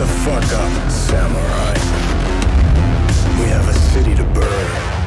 the fuck up, samurai. We have a city to burn.